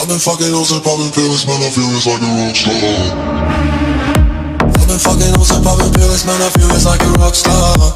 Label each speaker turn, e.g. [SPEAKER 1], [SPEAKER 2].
[SPEAKER 1] I've been fucking hoes and popping pills, man, I feel it's like a rock star. I've been fucking hoes and popping pills, man, I feel it's like a rock star.